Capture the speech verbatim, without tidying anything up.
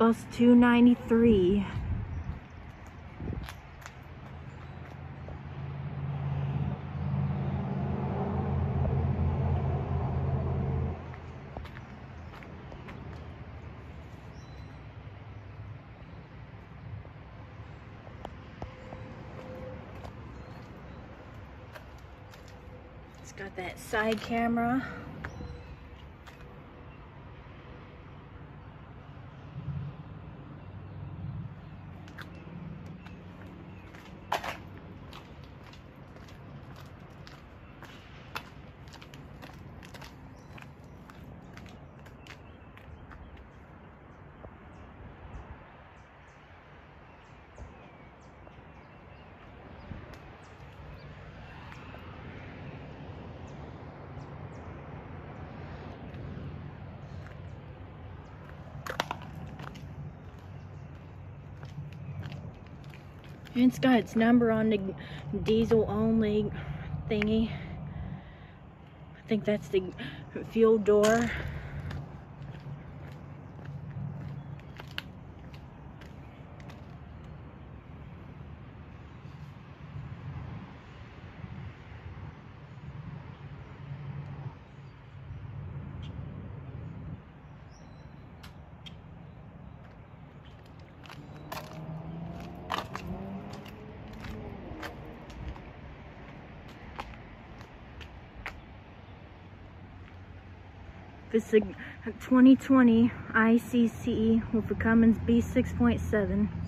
bus two ninety-three. It's got that side camera. And it's got its number on the diesel only thingy. I think that's the fuel door. This is a twenty twenty I C C with a Cummins B six point seven.